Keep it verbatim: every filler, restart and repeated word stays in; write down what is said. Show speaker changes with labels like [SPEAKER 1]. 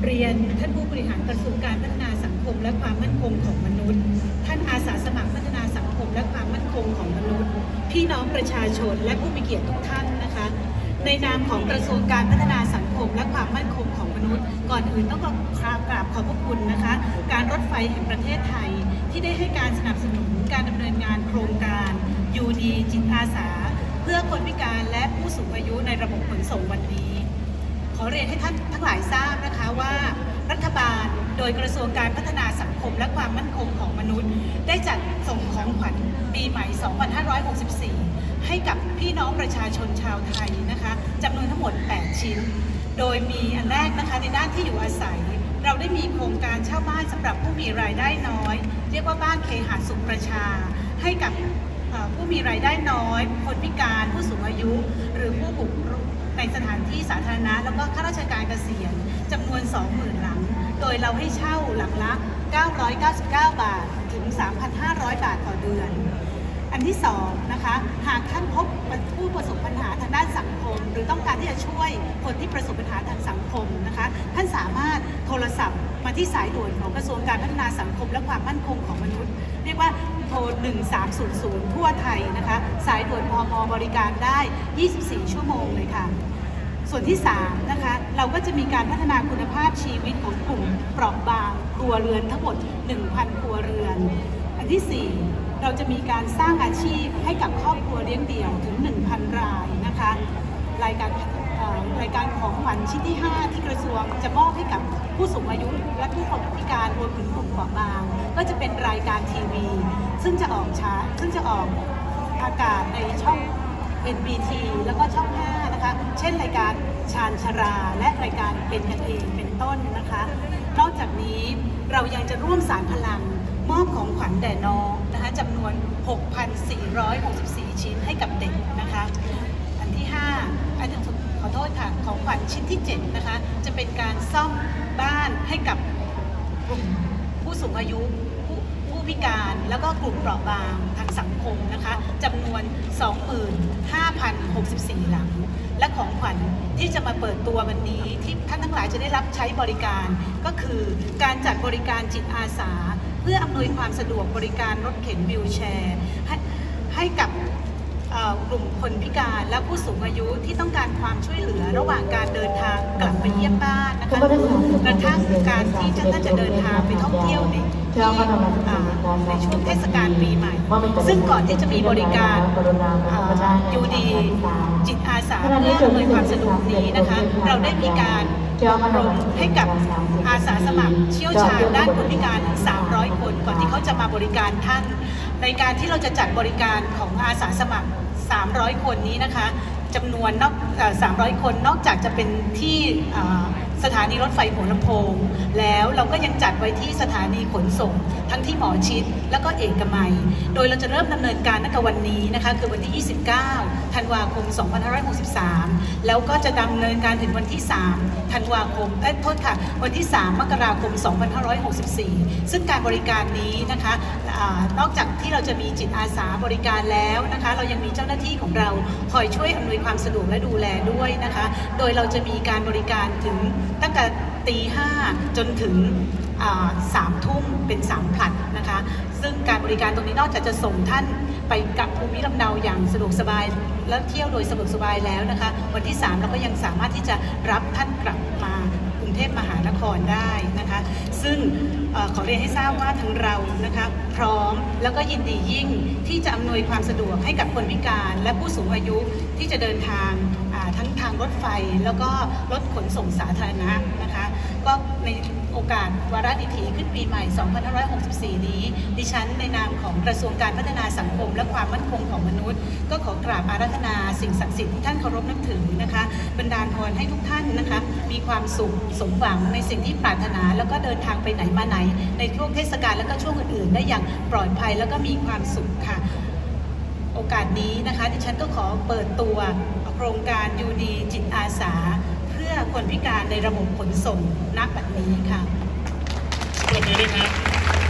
[SPEAKER 1] เรียนท่านผู้บริหารกระทรวงการพัฒนาสังคมและความมั่นคงของมนุษย์ท่านอาสาสมัครพัฒนาสังคมและความมั่นคงของมนุษย์พี่น้องประชาชนและผู้มีเกียรติทุกท่านนะคะในนามของกระทรวงการพัฒนาสังคมและความมั่นคงของมนุษย์ก่อนอื่นต้องกราบขอบพระคุณนะคะการรถไฟแห่งประเทศไทยที่ได้ให้การสนับสนุนการดำเนินงานโครงการยูดีจิตอาสาเพื่อคนพิการและผู้สูงอายุในระบบขนส่งวันนี้ขอเรียนให้ท่านทั้งหลายทราบนะคะว่ารัฐบาลโดยกระทรวงการพัฒนาสังคมและความมั่นคงของมนุษย์ได้จัดส่งของขวัญปีใหม่ สองพันห้าร้อยหกสิบสี่ ให้กับพี่น้องประชาชนชาวไทยนะคะจำนวนทั้งหมด แปด ชิ้นโดยมีอันแรกนะคะในด้านที่อยู่อาศัยเราได้มีโครงการเช่าบ้านสำหรับผู้มีรายได้น้อยเรียกว่าบ้านเคหะสุขประชาให้กับผู้มีรายได้น้อยคนพิการผู้สูงอายุหรือผู้บุกรุกในสถานที่สาธารณะแล้วก็ข้าราชการเกษียณจำนวน สองหมื่น หลังโดยเราให้เช่าหลังละเก้าร้อยเก้าสิบเก้า บาทถึง สามพันห้าร้อย บาทต่อเดือนอันที่สองนะคะหากท่านพบผู้ประสบปัญหาทางด้านสังคมหรือต้องการที่จะช่วยคนที่ประสบปัญหาทางสังคมนะคะท่านสามารถโทรศัพท์มาที่สายด่วนของกระทรวงการพัฒนาสังคมและความมั่นคงของมนุษย์เรียกว่าโทรหนึ่งสามศูนย์ศูนย์ทั่วไทยนะคะสายด่วนพม.บริการได้ยี่สิบสี่ชั่วโมงเลยค่ะส่วนที่สามนะคะเราก็จะมีการพัฒนาคุณภาพชีวิตของกลุ่มเปราะบางครัวเรือนทั้งหมด หนึ่งพัน ครัวเรือนอันที่สี่เราจะมีการสร้างอาชีพให้กับครอบครัวเลี้ยงเดี่ยวถึง หนึ่งพัน รายนะคะรายการรายการของขวัญชิ้นที่ห้าที่กระทรวงจะมอบให้กับผู้สูงอายุและผู้คนพิการรวมถึงกลุ่มเปราะบางก็จะเป็นรายการทีวีซึ่งจะออกช้าซึ่งจะออกอากาศในช่อง เอ็น บี ที แล้วก็ช่องห้านะคะเช่นรายการชาญชราและรายการเป็นกันเองเป็นต้นนะคะนอกจากนี้เรายังจะร่วมสานพลังมอบของขวัญแด่น้องนะคะจำนวน หกพันสี่ร้อยหกสิบสี่ ชิ้นให้กับเด็กนะคะอันที่ห้าอันที่ขอโทษค่ะของขวัญชิ้นที่เจ็ดนะคะจะเป็นการซ่อมบ้านให้กับกลุ่มผู้สูงอายุผู้ผู้พิการแล้วก็กลุ่มเปราะบางทางสังคมนะคะจำนวน สองหมื่นห้าพันหกสิบสี่ หลังและของขวัญที่จะมาเปิดตัววันนี้ที่ท่านทั้งหลายจะได้รับใช้บริการก็คือการจัดบริการจิตอาสาเพื่ออำนวยความสะดวกบริการรถเข็นวีลแชร์ให้ให้กับกลุ่มคนพิการและผู้สูงอายุที่ต้องการความช่วยเหลือระหว่างการเดินทางกลับไปเยี่ยมบ้านนะคะกระทั่งการที่ท่านจะเดินทางไปท่องเที่ยวในในช่วงเทศกาลปีใหม่ซึ่งก่อนที่จะมีบริการยูดีจิตอาสาเพื่ออำนวยความสะดวกนี้นะคะเราได้มีการอบรมให้กับอาสาสมัครเชี่ยวชาญด้านคนพิการถึงสามร้อยคนก่อนที่เขาจะมาบริการท่านในการที่เราจะจัดบริการของอาสาสมัครสามร้อยคนนี้นะคะจำนวนนอกสามร้อยคนนอกจากจะเป็นที่สถานีรถไฟหัวลำโพงแล้วเราก็ยังจัดไว้ที่สถานีขนส่งทั้งที่หมอชิดแล้วก็เอกมัยโดยเราจะเริ่มดำเนินการตั้งแต่วันนี้นะคะคือวันที่ ยี่สิบเก้า ธันวาคม สองพันห้าร้อยหกสิบสาม แล้วก็จะดำเนินการถึงวันที่ สาม ธันวาคมเอ้ยโทษค่ะวันที่ สาม มกราคม สองพันห้าร้อยหกสิบสี่ ซึ่งการบริการนี้นะคะนอกจากที่เราจะมีจิตอาสาบริการแล้วนะคะเรายังมีเจ้าหน้าที่ของเราคอยช่วยอำนวยความสะดวกและดูแลด้วยนะคะโดยเราจะมีการบริการถึงตั้งแต่ตีห้าจนถึงสามทุ่มเป็นสามผลัดนะคะซึ่งการบริการตรงนี้นอกจากจะส่งท่านไปกับภูมิลำเนาอย่างสะดวกสบายและเที่ยวโดยสะดวกสบายแล้วนะคะวันที่สามเราก็ยังสามารถที่จะรับท่านกลับมากรุงเทพมหานครได้นะคะซึ่งขอเรียนให้ทราบว่าทั้งเรานะคะพร้อมแล้วก็ยินดียิ่งที่จะอำนวยความสะดวกให้กับคนพิการและผู้สูงอายุที่จะเดินทางทั้งทางรถไฟแล้วก็รถขนส่งสาธารณะนะคะก็ในโอกาสวาระดิถีขึ้นปีใหม่ สองพันห้าร้อยหกสิบสี่ นี้ดิฉันในนามของกระทรวงการพัฒนาสังคมและความมั่นคงของมนุษย์ก็ขอกราบอาราธนาสิ่งศักดิ์สิทธิ์ที่ท่านเคารพนับถือนะคะบันดาลพรให้ทุกท่านนะคะมีความสุขสมหวังในสิ่งที่ปรารถนาแล้วก็เดินทางไปไหนมาไหนในช่วงเทศกาลและก็ช่วงอื่นๆได้อย่างปลอดภัยแล้วก็มีความสุขค่ะโอกาสนี้นะคะดิฉันก็ขอเปิดตัวโครงการยูดีจิตอาสาเพื่อคนพิการในระบบขนส่งณ บัดนี้ค่ะ
[SPEAKER 2] ปรบมือด้วยครับ